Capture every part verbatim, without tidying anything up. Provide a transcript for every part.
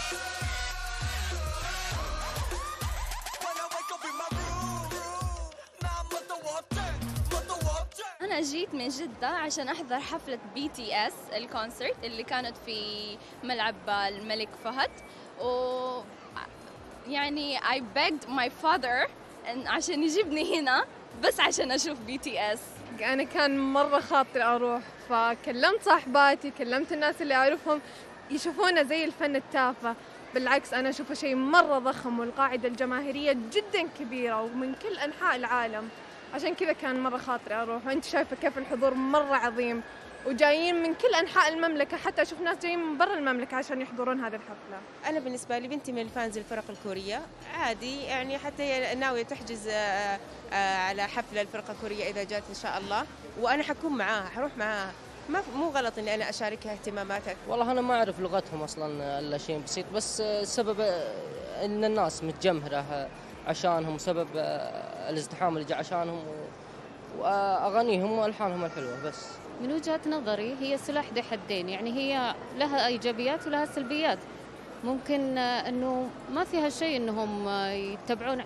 أنا جيت من جدة عشان أحضر حفلة بي تي إس الكونسرت اللي كانت في ملعب الملك فهد، و يعني I begged my father عشان يجيبني هنا بس عشان أشوف بي تي إس. أنا كان مرة خاطري أروح، فكلمت صاحباتي، كلمت الناس اللي أعرفهم يشوفونه زي الفن التافه. بالعكس أنا أشوفه شيء مرة ضخم، والقاعدة الجماهيرية جدا كبيرة ومن كل أنحاء العالم، عشان كذا كان مرة خاطري أروح. وأنت شايفة كيف الحضور مرة عظيم، وجايين من كل أنحاء المملكة، حتى أشوف ناس جايين من برا المملكة عشان يحضرون هذه الحفلة. أنا بالنسبة لي بنتي من الفانز الفرق الكورية عادي، يعني حتى هي ناوية تحجز على حفلة الفرقة الكورية إذا جات إن شاء الله، وأنا حكون معاها، حروح معاها. ما مو غلط إني أنا أشاركها اهتماماتها. والله أنا ما أعرف لغتهم أصلاً إلا شيء بسيط، بس السبب إن الناس متجمهرة عشانهم، سبب الازدحام اللي جاء عشانهم، وأغانيهم وألحانهم الحلوة. بس من وجهة نظري هي سلاح ذي حدين، يعني هي لها إيجابيات ولها سلبيات. ممكن أنه ما فيها شيء أنهم يتبعون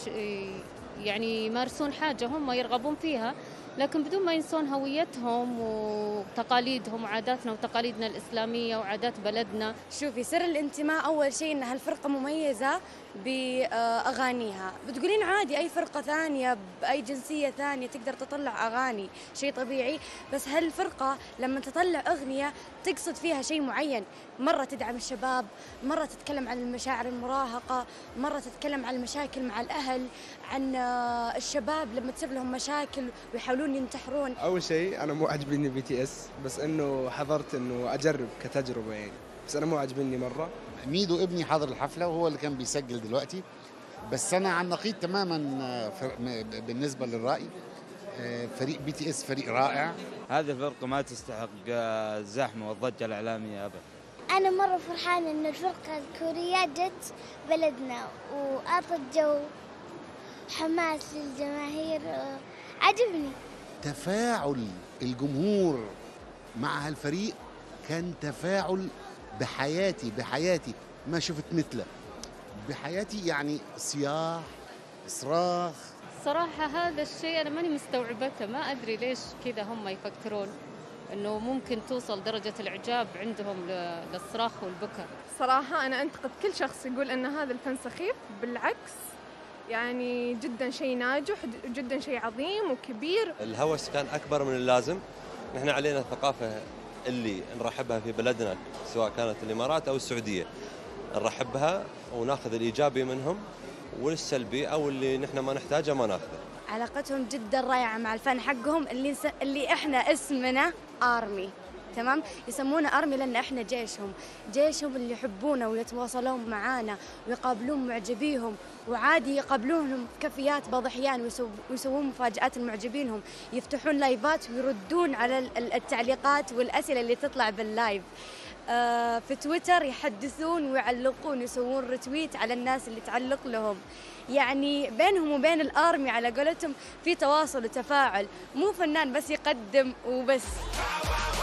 يعني يمارسون حاجة هم يرغبون فيها، لكن بدون ما ينسون هويتهم وتقاليدهم وعاداتنا وتقاليدنا الإسلامية وعادات بلدنا. شوفي، سر الانتماء أول شيء إن هالفرقة مميزة بأغانيها. بتقولين عادي أي فرقة ثانية بأي جنسية ثانية تقدر تطلع أغاني، شيء طبيعي، بس هالفرقة لما تطلع أغنية تقصد فيها شيء معين، مرة تدعم الشباب، مرة تتكلم عن المشاعر المراهقة، مرة تتكلم عن المشاكل مع الأهل، عن الشباب لما تصير لهم مشاكل ويحاولون ينتحرون. أول شيء أنا مو عجبني بي تي إس، بس إنه حضرت إنه أجرب كتجربة يعني، بس أنا مو عجبني مرة. ميدو ابني حاضر الحفلة وهو اللي كان بيسجل دلوقتي، بس أنا عن نقيض تماما بالنسبة للرأي. فريق بي تي إس فريق رائع. هذه الفرقة ما تستحق الزحمة والضجة الإعلامية أبدا. أنا مرة فرحانة إن الفرقة الكورية جت بلدنا وأعطت جو حماس للجماهير، عجبني. تفاعل الجمهور مع هالفريق كان تفاعل بحياتي بحياتي ما شفت مثله بحياتي، يعني صياح، صراخ. صراحة هذا الشيء أنا ماني مستوعبته، ما أدري ليش كذا هم يفكرون أنه ممكن توصل درجة الإعجاب عندهم للصراخ والبكاء. صراحة أنا أنتقد كل شخص يقول أن هذا الفن سخيف، بالعكس يعني جدا شيء ناجح، جدا شيء عظيم وكبير. الهوس كان أكبر من اللازم. نحن علينا الثقافة اللي نرحبها في بلدنا، سواء كانت الإمارات أو السعودية، نرحبها وناخذ الإيجابي منهم، والسلبي أو اللي نحن ما نحتاجه ما ناخذه. علاقتهم جدا رائعة مع الفن حقهم اللي س... اللي إحنا اسمنا آرمي، تمام؟ يسمونا آرمي لأن إحنا جيشهم، جيشهم اللي يحبونا ويتواصلون معانا ويقابلون معجبيهم، وعادي يقابلونهم في كافيات بعض الأحيان ويسو... ويسوون مفاجآت لمعجبينهم، يفتحون لايفات ويردون على التعليقات والأسئلة اللي تطلع باللايف. آه في تويتر يحدثون ويعلقون، يسوون رتويت على الناس اللي تعلق لهم. يعني بينهم وبين الآرمي على قولتهم في تواصل وتفاعل، مو فنان بس يقدم وبس.